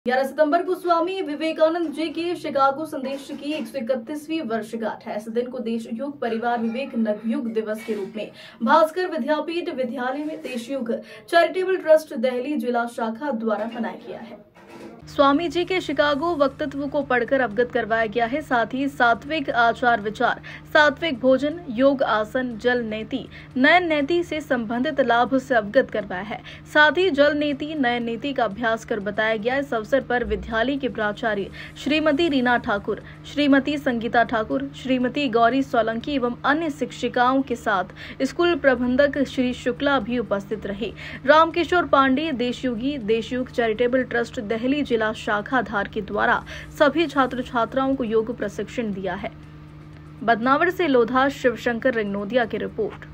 11 सितंबर को स्वामी विवेकानंद जी की शिकागो संदेश की 131वीं वर्षगांठ है। इस दिन को देशयुग परिवार विवेक नवयुग दिवस के रूप में भास्कर विद्यापीठ विद्यालय में देशयुग चैरिटेबल ट्रस्ट दिल्ली जिला शाखा द्वारा मनाया गया है। स्वामी जी के शिकागो वक्तव्य को पढ़कर अवगत करवाया गया है। साथ ही सात्विक आचार विचार, सात्विक भोजन, योग आसन, जल नीति, नयन नीति से संबंधित लाभ से अवगत करवाया है। साथ ही जल नीति, नयन नीति का अभ्यास कर बताया गया। इस अवसर पर विद्यालय के प्राचार्य श्रीमती रीना ठाकुर, श्रीमती संगीता ठाकुर, श्रीमती गौरी सोलंकी एवं अन्य शिक्षिकाओं के साथ स्कूल प्रबंधक श्री शुक्ला भी उपस्थित रहे। रामकिशोर पांडे, देशयुग चैरिटेबल ट्रस्ट दिल्ली जिला शाखा धार के द्वारा सभी छात्र छात्राओं को योग प्रशिक्षण दिया है। बदनावर से लोधा शिवशंकर रिंगनोदिया की रिपोर्ट।